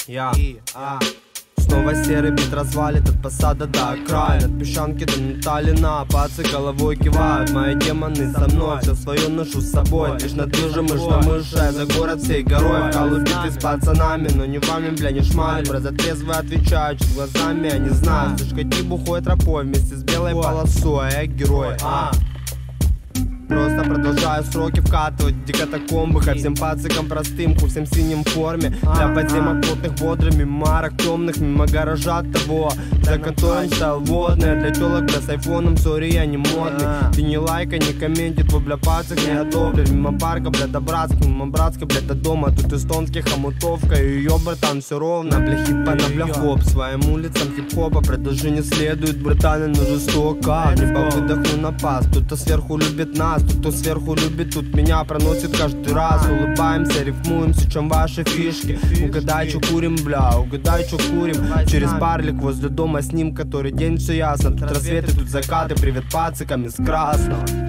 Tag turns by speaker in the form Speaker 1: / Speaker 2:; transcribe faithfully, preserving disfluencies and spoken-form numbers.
Speaker 1: Я, а. Снова серый бит развалит от посада до окраин. От песчанки до Наталина, пацы головой кивают. Мои демоны со мной, все свое ношу с собой. Лишь на движем мышь на мыше, за город всей горой. Вкалываю биты с пацанами, но не вами, бля, не шмали. Брат, трезвый отвечаю, чуть глазами я не знаю. Слишкоти бухой тропой, вместе с белой полосой, а я герой, а. Просто продолжаю сроки вкатывать в катакомбы. Ко всем пацикам простым, ко всем синим в форме. Для подземок плотных бодрых, мимо марок темных, мимо гаража того, за которым стал водный. Для телок, бля, с айфоном, сори, я не модный. Ты не лайка, не комментит, твой, бля, пацик не одобрит. Мимо парка, бля, до братска, мимо братска, бля, до дома. Тут из тонких хомутовка, и ее, братан, все ровно. Бля, хипа на бля, хоп, своим улицам хип-хопа продолжение следует брутально, но жестоко. Либо выдохну на пас, кто-то сверху любит нас. Тот, кто сверху любит, тут меня проносит каждый раз. Улыбаемся, рифмуемся, чем ваши фишки. Угадай, что курим, бля, угадай, что курим. Через барлик возле дома с ним, который день все ясно. Тут рассветы, тут закаты, привет пацикам из красного.